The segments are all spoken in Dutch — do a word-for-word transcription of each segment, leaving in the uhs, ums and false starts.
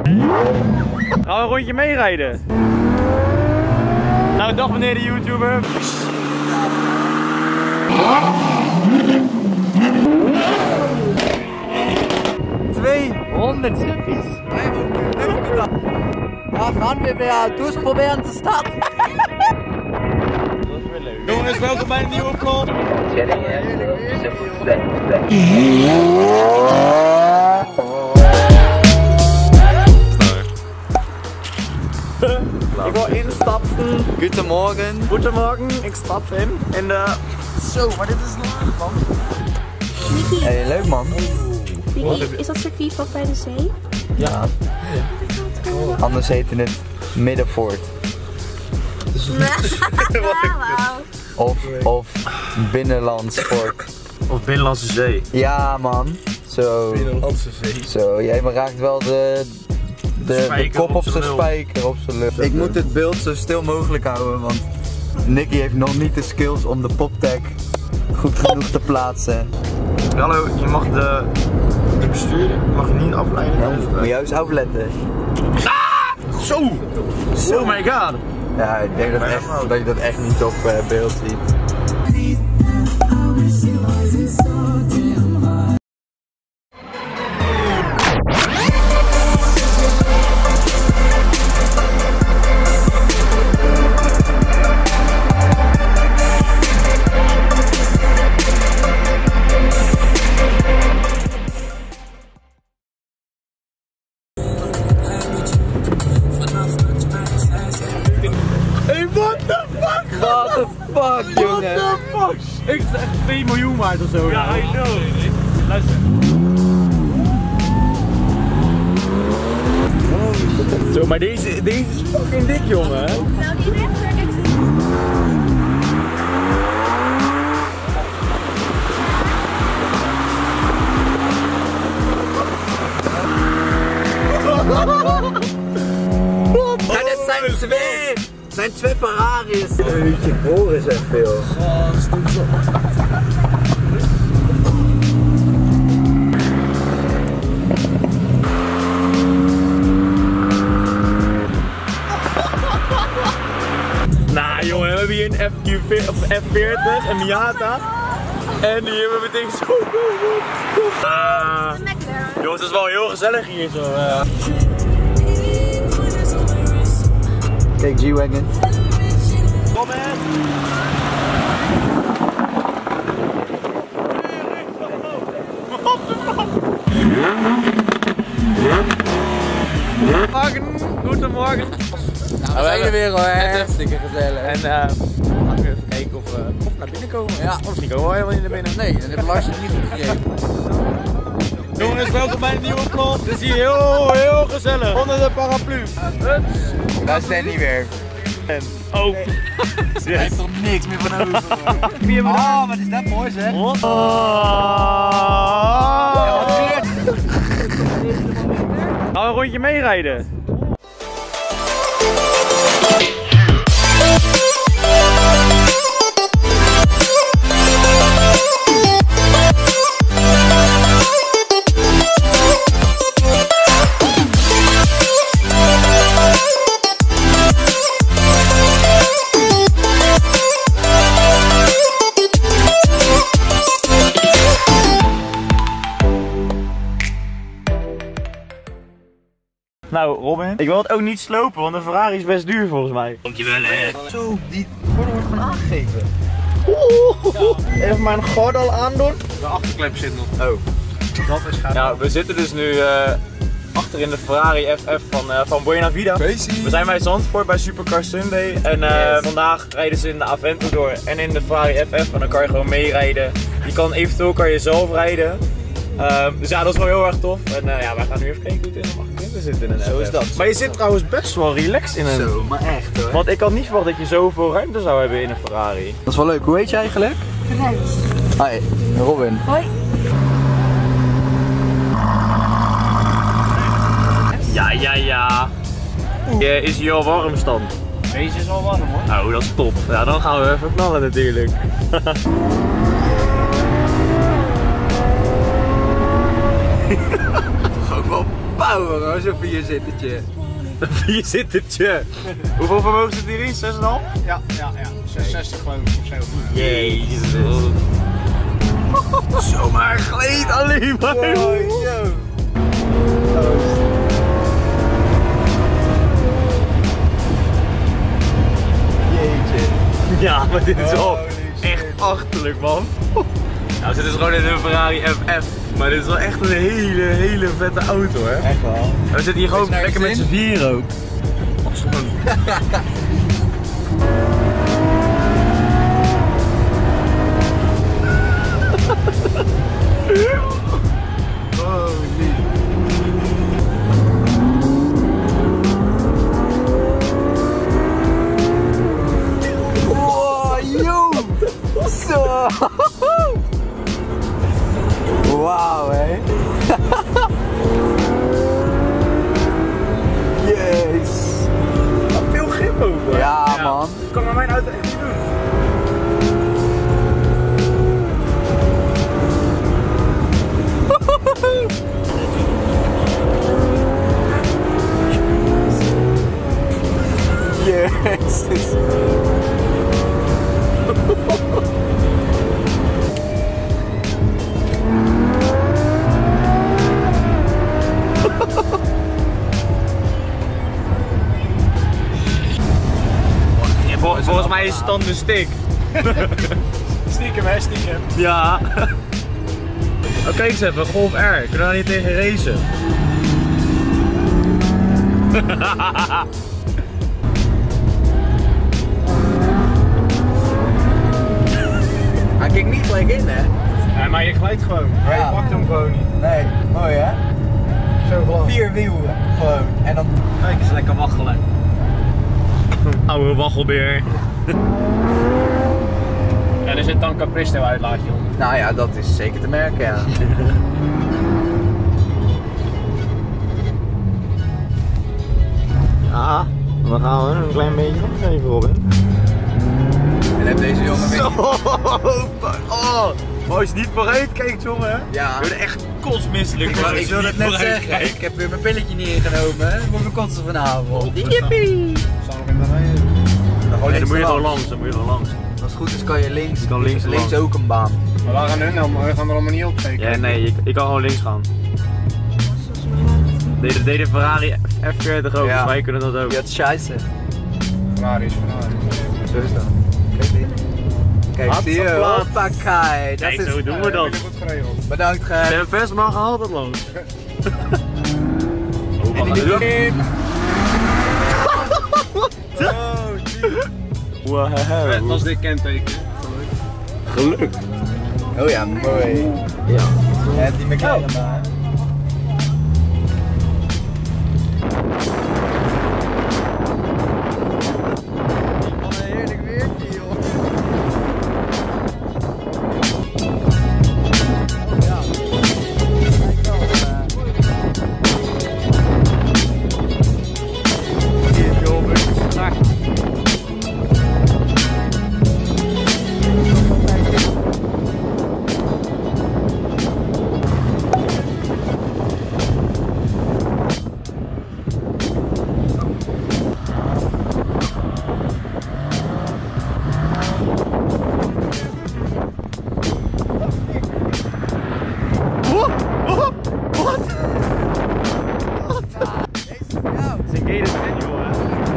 Gaan we een rondje meerijden? Nou, dag meneer de YouTuber. tweehonderd chippies. Da gaan we weer durchprobieren te starten. Jongens, welkom bij een nieuwe vlog. Ik wil instappen. Goedemorgen. Goedemorgen, ik stap in. In de... Zo, maar dit is lang, man. Nicky, Hey, leuk man. Nicky, is dat circuit vlak bij de zee? Ja. Anders heette het Middenvoort. Wauw. Of, of Binnenlands Sport. Of Binnenlandse Zee. Ja man. Zo. Binnenlandse Zee. Zo, jij raakt wel de, de, de Spijker kop op op z'n zijn lul. spijker op zijn lucht. Ik moet het beeld zo stil mogelijk houden, want Nicky heeft nog niet de skills om de poptag goed genoeg te plaatsen. Hallo, je mag de, de bestuurder mag je niet afleiden. Ja, moet je juist afletten. Zo! Oh my god! Ja, ik denk dat, echt, dat je dat echt niet op uh, beeld ziet. What the fuck? What the fuck, jongen? What the fuck? Ik zeg echt twee miljoen waard of zo. Ja, I know. Luister. Zo, maar deze, deze is fucking dik, jongen. Nou, die rechter, kijk eens. Ja, dit zijn twee! Het zijn twee Ferraris! Jeetje, horen zijn veel. Nou jongen, we hebben hier een F veertig, een Miata. En die hebben we meteen zo. Ah. Jongens, het is wel heel gezellig hier zo. Uh. Kijk, G-Wagon. Kom in! Goedemorgen, goedemorgen. Nou, we zijn er weer hoor. Het is hartstikke gezellig. En uh, laten we even kijken of we uh, naar binnen komen. Ja. Of misschien komen we helemaal niet naar binnen. Nee, dan heb Lars het niet goed gegeven. Jongens, welkom bij een nieuwe vlog. Het is hier heel, heel gezellig. Onder de paraplu. Daar is Danny weer. En, oh. Er is toch niks meer van over. Wie hebben we Oh, wat is dat mooi zeg. Oh. Ja, wat kleurt. Gaan we een rondje meerijden? Nou Robin, ik wil het ook niet slopen, want een Ferrari is best duur volgens mij. Dankjewel hè. Zo, die gordel wordt van aangegeven. Ja. Even mijn gordel aandoen. De achterklep zit nog. Oh. Dat is gaaf. Ja, we zitten dus nu uh, achter in de Ferrari F F van, uh, van Buena Vida. Crazy. We zijn bij Zandvoort bij Supercar Sunday en uh, yes. Vandaag rijden ze in de Aventador en in de Ferrari F F en dan kan je gewoon meerijden. Je kan eventueel kan je zelf rijden. Uh, dus ja, dat is wel heel erg tof. En uh, ja, wij gaan nu even kijken hoe het in de achterin zit in een Zo F F. is dat. Maar je zit trouwens best wel relaxed in een... Zo, maar echt hoor. Want ik had niet verwacht dat je zoveel ruimte zou hebben in een Ferrari. Dat is wel leuk. Hoe heet je eigenlijk? Hoi, Robin. Hoi. Ja, ja, ja. Je, is hier al warm stand? Deze is al warm hoor. Oh, dat is top. Ja, dan gaan we even knallen natuurlijk. Toch ook wel Wauw, hoor, zo'n vierzittertje. Een vierzittertje. Hoeveel vermogen zit hierin? zes komma vijf? Ja, ja, ja. zesenzestig geloof ik of zo. Jezus. Zomaar gleed alleen maar. Wow, yo. Jeetje. Ja, maar dit is wel Holy echt shit. achterlijk, man. Nou, we zitten dus gewoon in een Ferrari F F. Maar dit is wel echt een hele, hele vette auto, hè? Echt wel. We zitten hier gewoon Is er lekker met zin? z'n vieren ook. Oh, gewoon. Holy. Wow, yo! Zo! Wauw, hé. Yes! Veel grip ook, hoor. Ja, man. Dat kan maar mijn auto echt niet doen. Jezus. Ja, vol- volgens mij is het dan de stick. Stiekem, hè, stiekem. Ja. Oh, kijk eens even, Golf R. Kunnen we daar niet tegen racen? Hij kijkt niet gelijk in, hè? Ja, maar je glijdt gewoon. Maar Ja. je pakt hem gewoon niet. Nee, mooi hè? Zo glad. Vier wielen, gewoon. En dan... Kijk eens, lekker waggelen. Oude waggelbeer. Ja, er zit dan een Capristo uitlaatje onder. Nou ja, dat is zeker te merken, ja. Ja, dan gaan we een klein beetje nog even Robin. En heb deze jongen weer... Zo, oh, maar als je niet vooruit kijkt, jongen, Ja. je wordt echt kotsmisselijk. Ik, van wou- als ik je wilde niet het net vooruit zeggen, kijkt. ik heb weer mijn pilletje niet ingenomen, hè? Moet ik kotsen vanavond. Jippie! We staan nog in de rij. Dan gewoon Nee, dan moet je links gewoon langs. langs, dan moet je gewoon langs. Als het goed is kan je links, kan links links, langs. ook een baan. Maar waar gaan hun dan? We gaan er allemaal niet op zeker? Ja, nee, ik, ik kan gewoon links gaan. Deed de, de Ferrari F veertig ook, Ja. dus wij kunnen dat ook. Ja, het is scheisse. Ferrari is Ferrari. Zo is dat. Kijk dit. Kijk, zie je? Hopsaplaat. Hoppakee. Dat Kijk, is... zo doen we dat. Heb je goed geregeld? Bedankt, We Gert. hebben best maar gehaald het langs. En die doet in. Wow. Dat is dit kenteken. Geluk. Oh ja, mooi. Ja. Ja, die McLaren maar. Wat een heerlijk weertje, joh. Ja. Kijk wel, eh. Hier, joh, strak. Ze keren het in, jongen.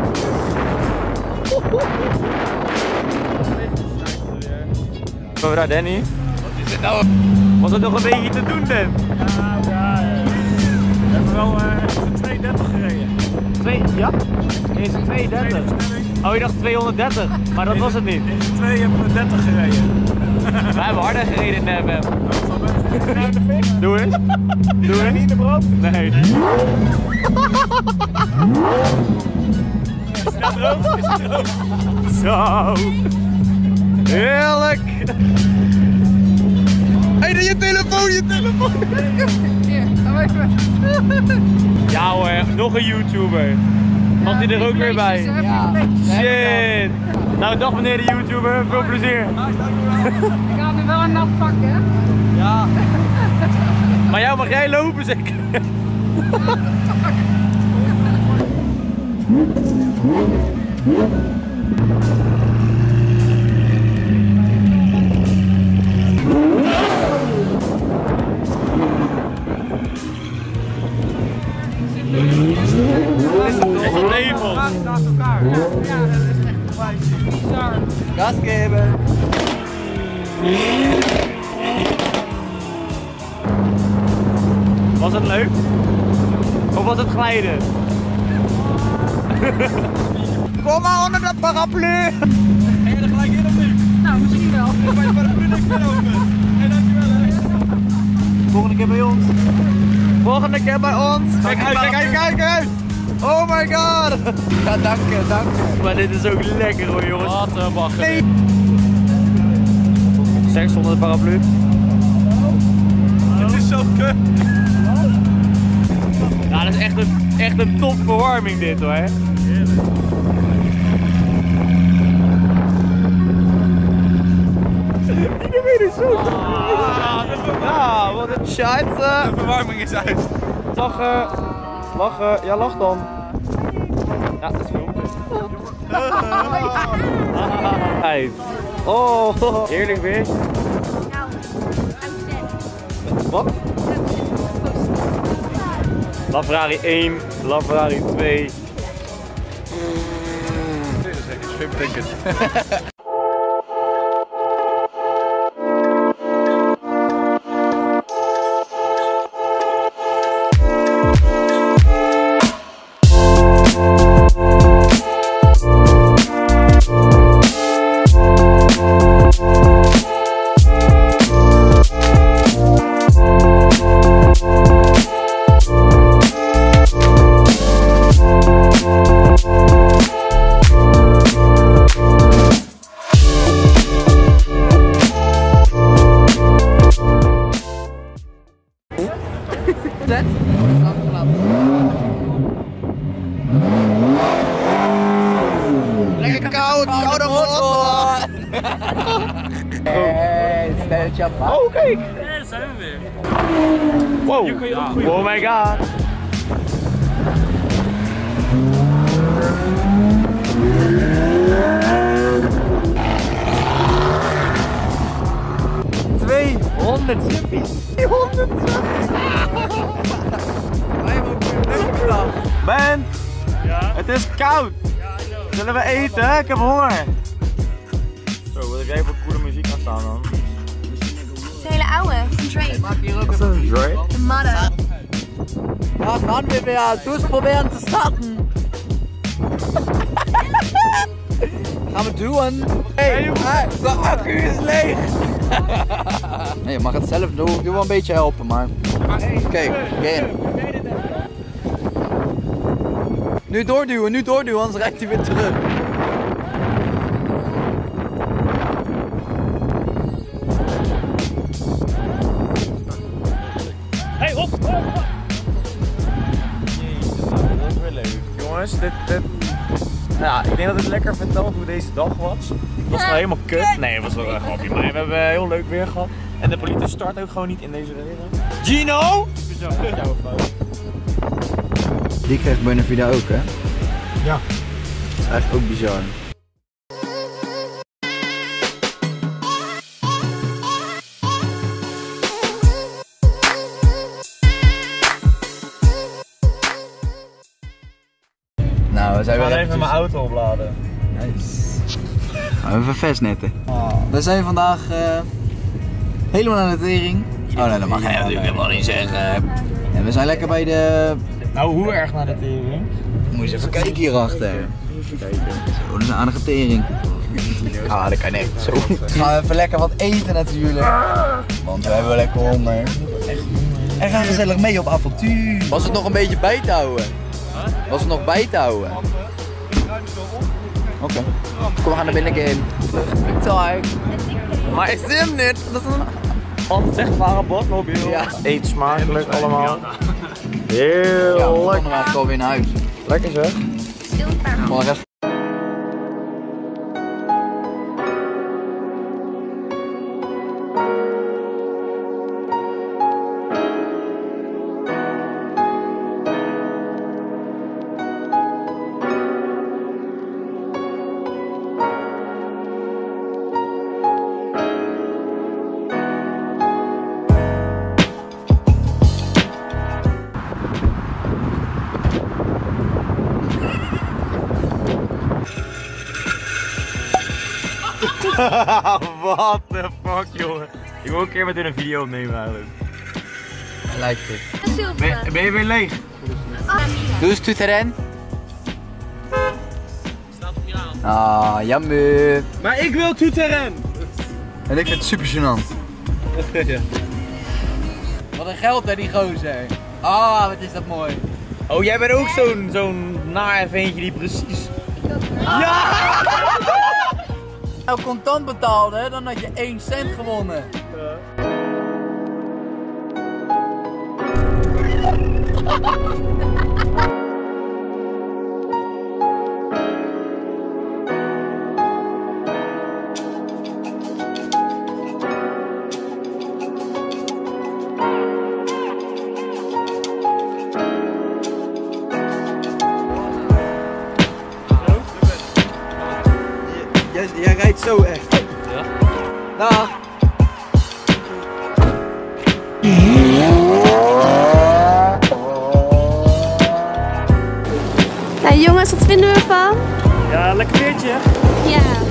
Wat daar, Danny? Wat is dit nou? Was het nog een beetje te doen, Dan? Ja, ja. We hebben wel uh, twee dertig gereden. Twee, ja? Is het tweehonderddertig? Oh, je dacht tweehonderddertig, maar dat was het niet. Deze twee hebben we dertig gereden. We hebben harder gereden in de F F. Naar de fik. Doe eens. Doe eens. Niet in de brand. Nee. Is het droog? Is het droog? Zo. Heerlijk. Hé, hey, je telefoon, je telefoon. Ja hoor, nog een YouTuber. Mag hij er ook weer bij? Ja. Shit. Nou, dag meneer de YouTuber, veel plezier. Ik ga nu wel een nat pakken. Ja. Maar jou mag jij lopen zeker? Gas geven. Was het leuk? Of was het glijden? Kom maar onder de paraplu! Ga je er gelijk in of niet? Nou, misschien wel. Dan bij de paraplu niks meer over. Hey, dankjewel hè. Volgende keer bij ons. Volgende keer bij ons. Kijk uit, kijk uit, kijk uit! Oh my god! Ja, dank je, dank je. Maar dit is ook lekker hoor jongens. Wat een bagger. Nee. Seks onder de paraplu. Het is zo kut. Ja, dat is echt een, echt een top verwarming dit hoor. Iedereen is zo. Ah, de verwarming. Ja, wat een scheisse. De verwarming is uit. Lachen. Lachen. Ja, lach dan. Ja, dat is veel. Vijf. Oh, heerlijk weer. Nou, uitzet. Wat? LaFerrari één, LaFerrari twee. Dit is echt een schip Lekker koud, koude motor. Hey, stelletje op. Oh, kijk. Daar zijn we weer. Wow. Hier kun je ook goeie Oh my god. tweehonderd chippies. tweehonderd Wij hebben ook weer een leuke dag. Ben, Ja? het is koud. Ja, I know. Zullen we eten? Ik heb honger. Zo, wat heb jij voor coole muziek aan staan dan? De hele oude. Drake. Maak hier ook Wat is dat, Dre? De Mother. Ja, gaan we weer. Doe eens proberen te starten. Gaan we doen. Hey, hey, de accu is leeg. Nee, je mag het zelf doen. Ik wil wel een beetje helpen, maar. Oké, okay, in. Nu doorduwen, nu doorduwen, anders rijdt hij weer terug. Hey, op! op, op. Dat is weer leuk. Jongens, dit, dit... Ja, ik denk dat het lekker vertelt hoe deze dag was. Het was gewoon helemaal kut. Nee, het was wel een grapje, maar we hebben heel leuk weer gehad. En de politie start ook gewoon niet in deze regen. Gino! Jouw fout. Die krijgt Benavida ook, hè? Ja. Dat is eigenlijk ook bizar. Nou, we zijn Ik weer ga even mijn auto opladen. Nice. Gaan we even vastnetten. We zijn vandaag uh, helemaal aan de tering. Oh nee, dat mag je natuurlijk helemaal niet zeggen. En we zijn lekker bij de... Nou, hoe erg naar de tering? Moet je eens even kijken hierachter. Even kijken. Zo, dat is een aardige tering. Ah, dat kan echt zo. Gaan we even lekker wat eten natuurlijk. Want we hebben wel lekker honger. En gaan gezellig mee op avontuur. Was het nog een beetje bij te houden? Was het nog bij te houden? Oké. Okay. Kom, we gaan naar binnen in. Vliegtuig. Maar is dit niet? Dat is een onzichtbare botmobiel. Ja. Eet smakelijk allemaal. Ja, Heel we lekker. konden maar gewoon weer naar huis. Lekker zeg. Stil een paar Maar rest... What the fuck, jongen. Ik wil een keer met hun een video opnemen eigenlijk. Lijkt het. Een zilveren. Ben, ben je weer leeg? Doe eens toeteren. Ah, jammer. Maar ik wil toeteren! En ik vind het super gênant. Wat een geld hè die gozer. Ah, wat is dat mooi. Oh, jij bent ook zo'n zo'n naar ventje die precies... Nou contant betaalde, dan had je één cent gewonnen. Jij, jij rijdt zo echt. Ja? Dag. Nou jongens, wat vinden we ervan? Ja, lekker weertje. Ja.